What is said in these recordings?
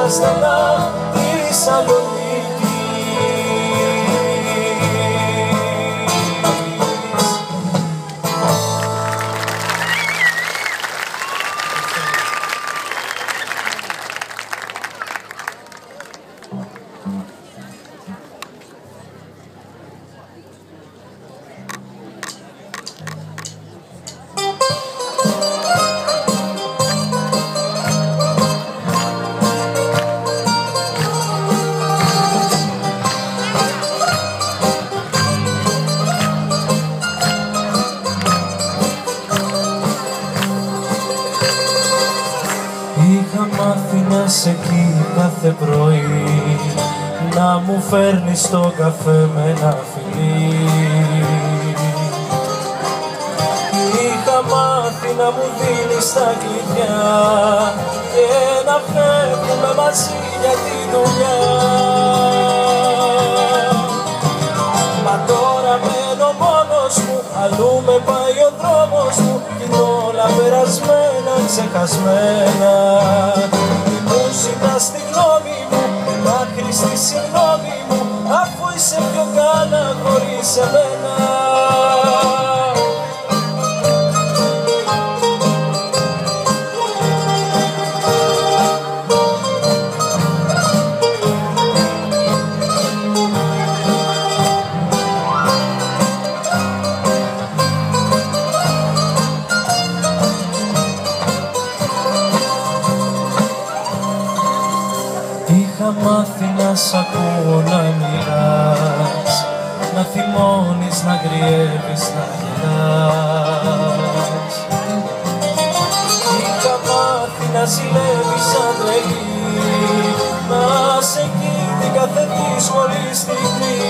στενά της Σαλονίκης. Είχα μάθει να σε εκεί κάθε πρωί, να μου φέρνεις το καφέ με ένα φιλί. Είχα μάθει να μου δίνεις τα κλειδιά και να φεύγουμε μαζί για τη δουλειά. Μα τώρα μένω μόνος μου, αλλού με πάει ο δρόμος μου κι είναι όλα περασμένα, ξεχασμένα. Μου ζητάς τη γνώμη μου, την άχρηστη συγγνώμη μου, αφού είσαι πιο καλά χωρίς εμένα. Είχα μάθει να σ' ακούω να μιλάς, να θυμώνεις, να κρυεύεις, να γελάς. Είχα μάθει να ζηλεύεις σαν τρελή, να σε εκεί την κάθε δύσκολη στιγμή.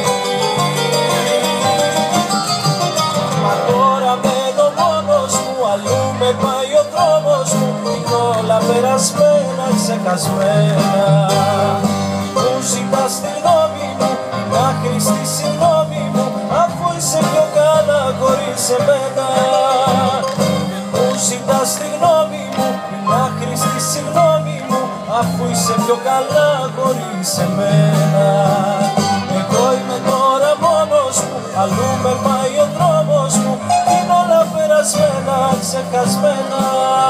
Μα τώρα μένω μόνος μου, αλλού με πάει ο δρόμος μου, είναι όλα περασμένα, ξεχασμένα. Μου ζητάς τη γνώμη μου, την άχρηστη συγγνώμη μου, αφού είσαι πιο καλά χωρίς εμένα. Μου ζητάς τη γνώμη μου, την άχρηστη συγγνώμη μου, αφού είσαι πιο καλά χωρίς εμένα. Εγώ είμαι τώρα μόνος μου, αλλού με πάει ο δρόμος μου, είναι όλα περασμένα, ξεχασμένα.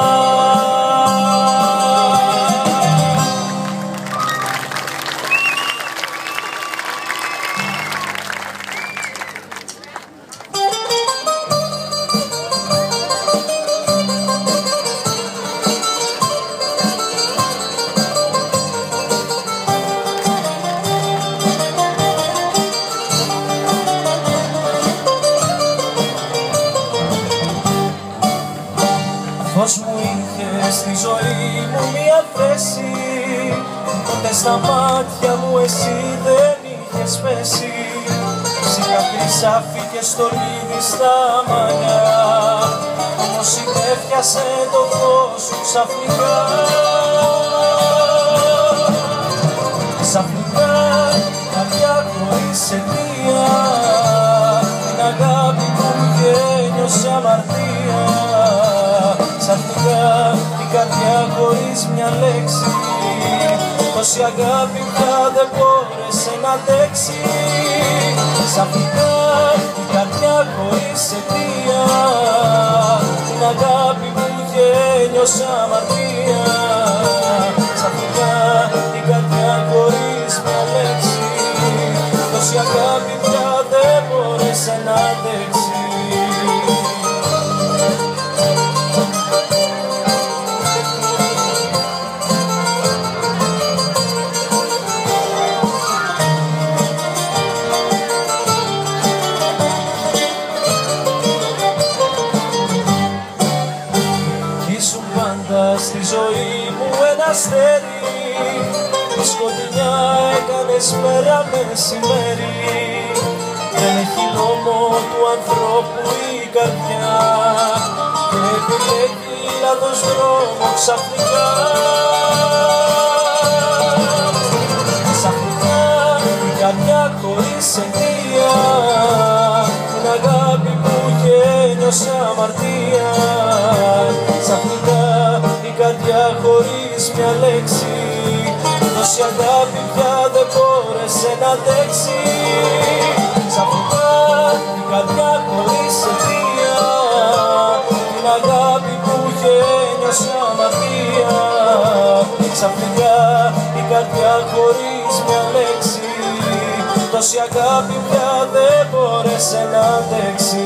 Πώς μου είχες στη ζωή μου μια θέση, τότε στα μάτια μου εσύ δεν είχες πέσει. Σιγά φύγες στο λίδι στα μαλλιά, όμως συνέφιασε το φως σου ξαφνικά. Ξαφνικά καρδιά χωρίς αιτία, την αγάπη που είχε ένιωσε αμαρτία. Ξαφνικά την καρδιά χωρίς μια λέξη, τόση αγάπη πια δεν μπόρεσε να αντέξει. Ξαφνικά την καρδιά χωρίς αιτία, την αγάπη που είχε ένιωσε αμαρτία. Ξαφνικά την καρδιά χωρίς μια λέξη, τόση αγάπη πια δεν μπόρεσε να αντέξει. Στη ζωή μου ένα αστέρι, τη σκοτεινιά έκανες μέρα μεσημέρι. Δεν έχει νόμο του ανθρώπου η καρδιά και επιλέγει λάθος δρόμο ξαφνικά. Ξαφνικά η καρδιά χωρίς αιτία, την αγάπη που είχε ένιωσε αμαρτία. Ξαφνικά η καρδιά χωρίς μια λέξη, Τόση αγάπη πια δεν μπόρεσε να αντέξει. Ξαφνικά η καρδιά χωρίς αιτία, την αγάπη που είχε ένιωσε αμαρτία. Ξαφνικά η καρδιά χωρίς μια λέξη, τόση αγάπη πια δεν μπόρεσε να αντέξει.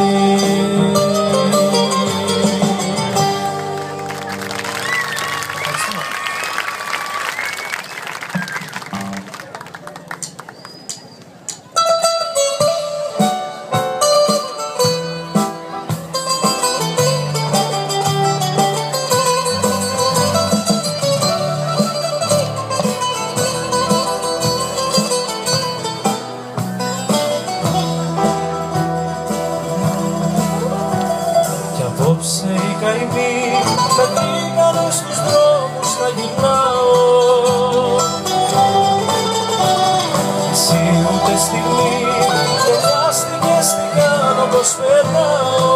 Απόψε οι καημοί κατήγανε στους δρόμους να γυρνάω. Εσύ ούτε στιγμή δεν νοιάστηκες τι κάνω, πως περνάω.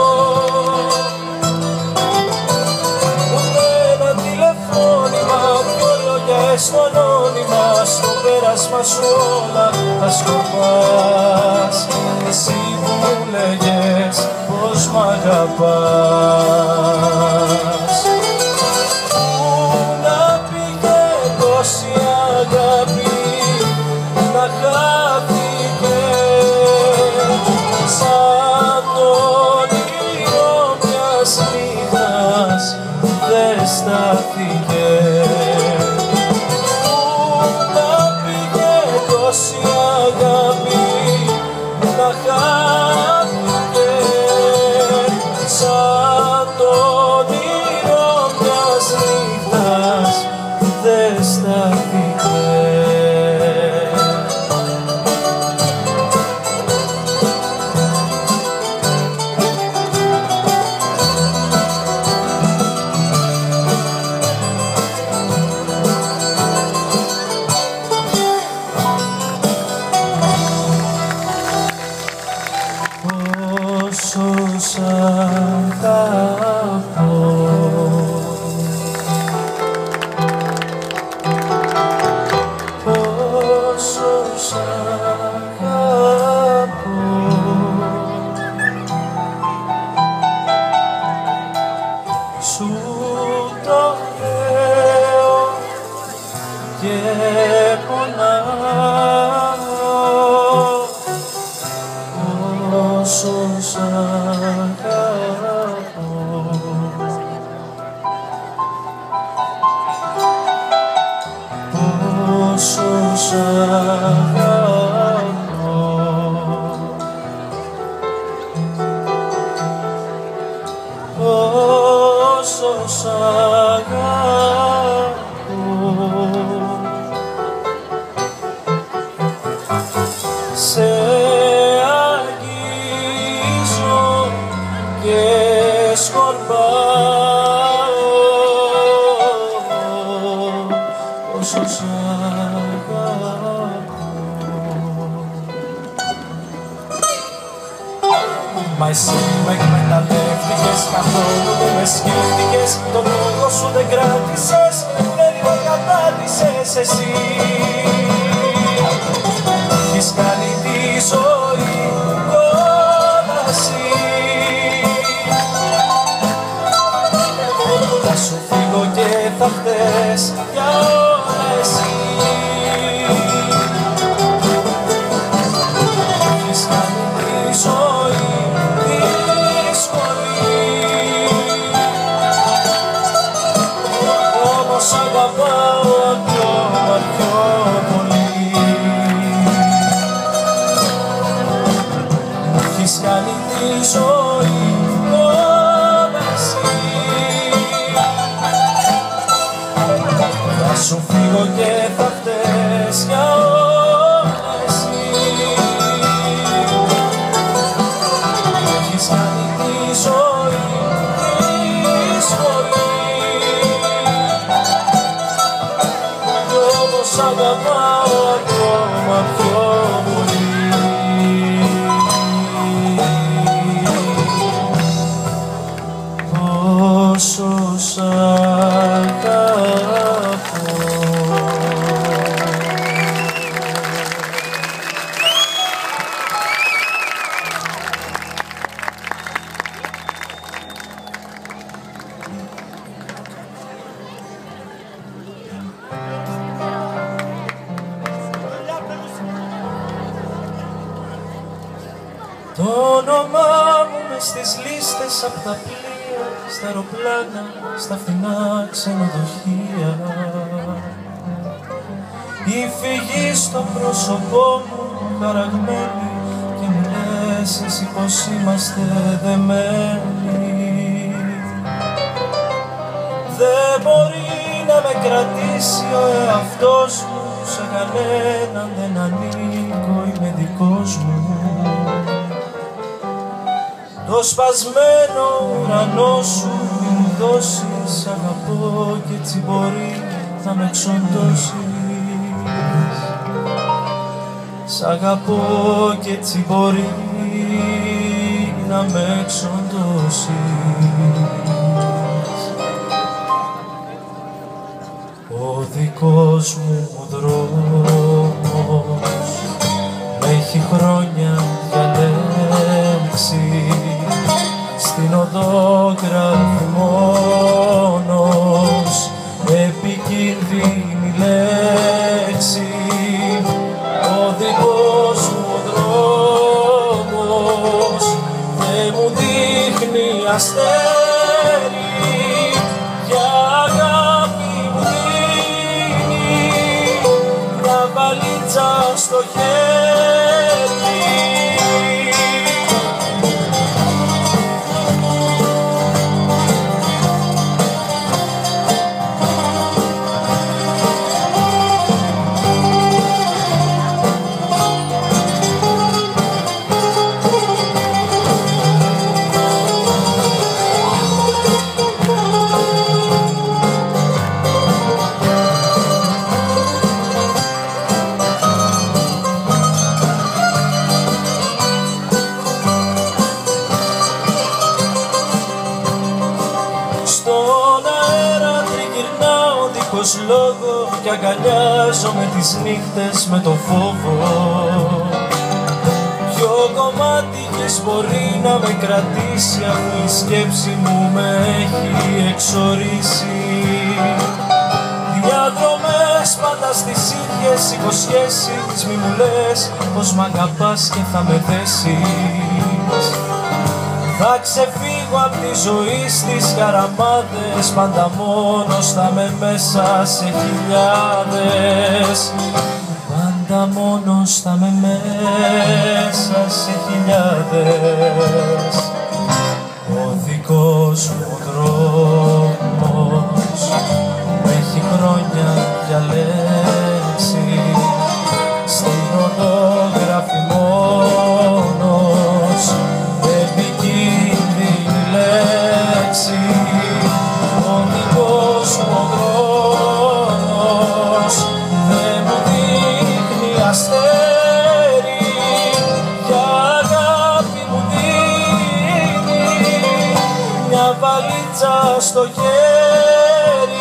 Ούτε ένα τηλεφώνημα, δυο λόγια έστω ανώνυμα, στο πέρασμα σου όλα τα σκορπάς. Εσύ που μου λέγες πως μ' αγαπάς. Πού να πήγε τόση αγάπη να χάθηκε, σαν το όνειρο μιας νύχτας δεν στάθηκε. Πού να πήγε τόση αγάπη να χάθηκε, σαν το όνειρο μιας νύχτας δεν στάθηκε. Πόσο σ' αγαπώ, πόσο σ' αγαπώ, σου το λέω και πονάω. Πόσο σ' αγαπώ, πόσο σ' αγαπώ, πόσο σ' αγαπώ. Σε και σκορπάω, όσο σ' αγαπώ. Μα εσύ με εκμεταλλεύτηκες, καθόλου δεν με σκέφτηκες, τον λόγο σου δεν κράτησες, δεν υποκατάτησες εσύ. Έχεις κάνει τη ζωή κόλαση. Θα σου φύγω και θα φταίς για όλα εσύ. Έχεις κάνει τη ζωή δύσκολη, όμως αγαπάω ακόμα πιο πολύ. Έχεις κάνει τη ζωή κόλαση. Θα σου φύγω και θα φταίς για όλα εσύ. Έχεις κάνει τη ζωή δύσκολη, κι όμως αγαπάω ακόμα πιο πολύ. Πόσο σ' αγαπώ. στις λίστες απ' τα πλοία, στα αεροπλάνα, στα φθηνά ξενοδοχεία. Η φυγή στο πρόσωπό μου χαραγμένη και μου λες εσύ πως είμαστε δεμένοι. Δεν μπορεί να με κρατήσει ο εαυτός μου, σε κανέναν δεν ανήκω, είμαι δικός μου. Το σπασμένο ουρανό σου μη μου δώσεις, αγαπώ και έτσι μπορεί να με εξοντώσεις. Σ' αγαπώ και έτσι μπορεί να με εξοντώσεις. Ο δικός μου δρόμος με έχει χρόνια διαλέξει, στην οδό γράφει μόνος επικίνδυνη λέξη. Ο δικός μου δρόμος δεν μου δείχνει αστέρι, για αγάπη μου δίνει μια βαλίτσα στο χέρι. Λόγο κι αγκαλιάζομαι τις νύχτες με το φόβο. Ποιο κομμάτι γης μπορεί να με κρατήσει, αφού η σκέψη μου με έχει εξορίσει. Διαδρομές πάντα στις ίδιες υποσχέσεις, μη μου λες πως μ' αγαπάς και θα με θέσεις. Θα ξεφύγω απ' τη ζωή στις χαραμάδες, πάντα μόνος θα με μέσα σε χιλιάδες. Πάντα μόνος θα με μέσα σε χιλιάδες. Ο δικός μου δρόμος με έχει χρόνια διαλέξει, στην οδό γράφει μόνος επικίνδυνη λέξη. Ο δικός μου δρόμος δεν μου δείχνει αστέρι, για αγάπη μου δίνει μια βαλίτσα στο χέρι.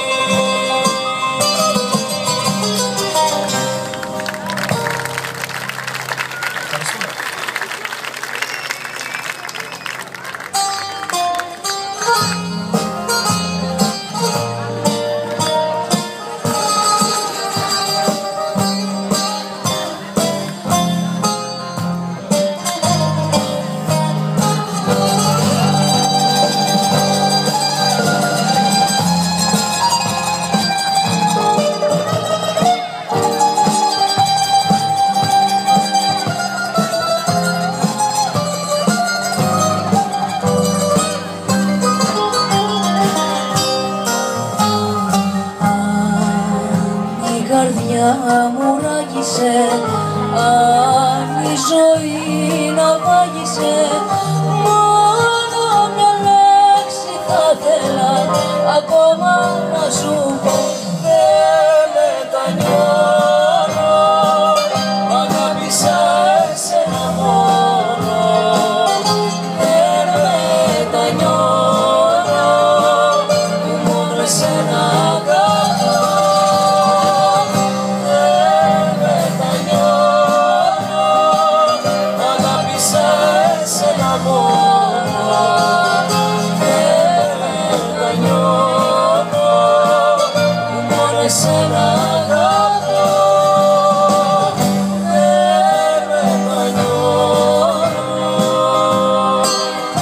μου ράγισε, αν η ζωή να βάγισε, μόνο μια λέξη θα θέλα ακόμα να σου πω. Δεν μετανιώνω, αγάπησα εσένα μόνο. Δεν μετανιώνω, μόνο εσένα αγαπώ. Εσένα αγαπώ, δεν μετανιώνω.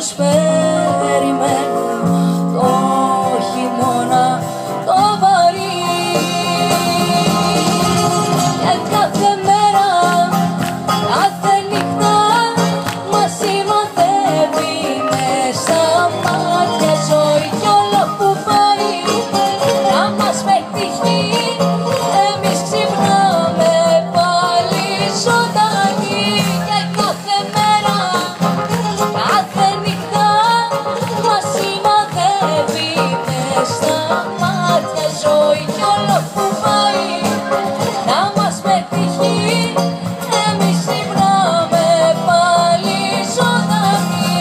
μας περιμένουν το χειμώνα το βαρύ. Και κάθε μέρα, κάθε νύχτα μας σημαδεύει μες στα μάτια ζωή κι όλο που πάει να μας πετύχει. Εμείς ξυπνάμε πάλι ζωντανοί και κάθε μέρα, κάθε νύχτα μας σημαδεύει μες στα μάτια ζωή κι όλο που πάει να μας πετύχει. Εμείς ξυπνάμε πάλι ζωντανοί.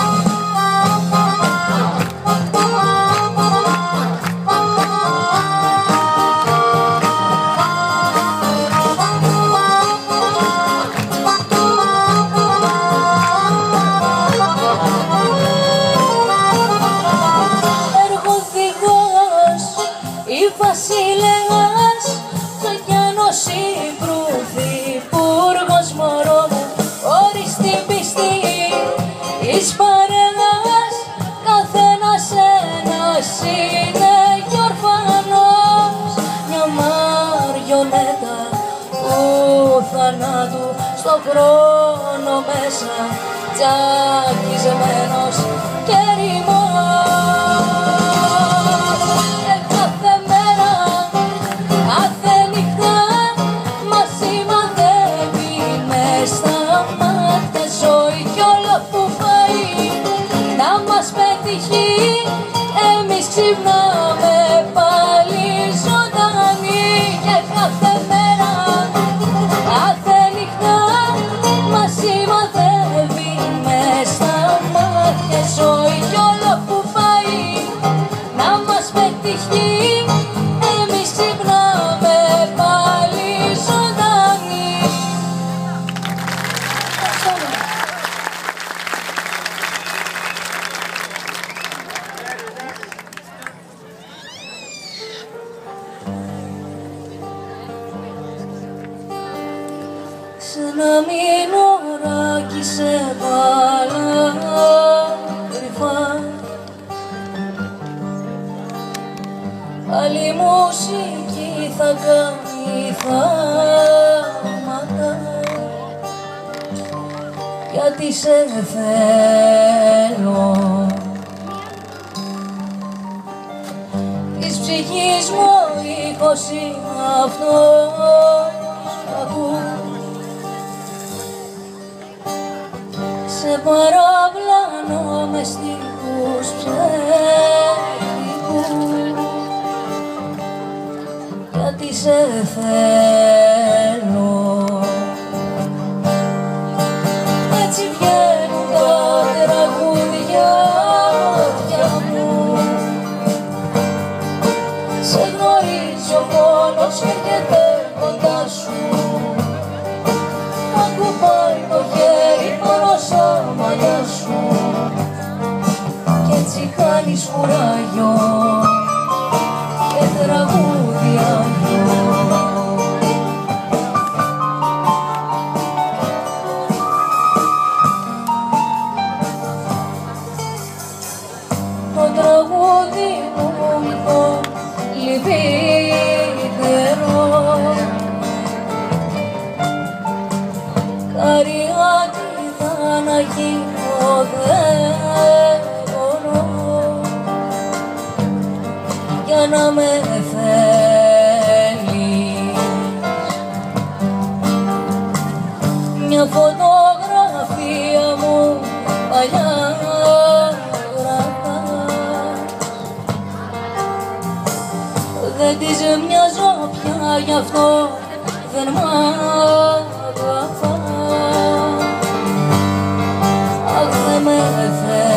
Εργοδηγός ή βασιλέας, Ζωγιάννος ή πρωθυπουργός μωρό μου, χωρίς την πίστη εις παρέας, καθένας ένας είναι κι ορφανός. Μια μαριονέτα του θανάτου στο χρόνο μέσα, τσακισμένος και ρημός. Και κάθε μέρα, κάθε νύχτα μας σημαδεύει μες στα μάτια ζωή κι όλο που πάει να μας πετύχει. Εμείς ξυπνάμε πάλι ζωντανοί και κάθε μέρα, κάθε νύχτα μας σημαδεύει μες στα μάτια ζωή κι όλο που πάει να μας πετύχει. Εμείς ξυπνάμε πάλι ζωντανοί. Σ' ένα μηνωράκι σε βάλα κρυφά, άλλη μουσική θα κάνει θαύματα, γιατί σε θέλω. Της ψυχής μου ο ήχος είναι αυτός που ακούς. Σε παραπλανώ με στίχους ψεύτικους, γιατί σε θέλω. Έτσι βγαίνουν τα τραγούδια μάτια μου, σε γνωρίζει ο πόνος και έρχεται κοντά σου. Ακουπάει το χέρι πάνω στα μαλλιά σου κι έτσι χάνεις κουράγιο και τραγούδι αγιό. Το τραγούδι μου λοιπόν λυπητερό, καριάτι θα να γίνω δεν μπορώ, για να με θέλεις. Μια φωτογραφία μου παλιά γραφάς, δεν της μοιάζω πια, γι' αυτό δεν μ' αγαπάς. Αχ, δεν με θέλεις.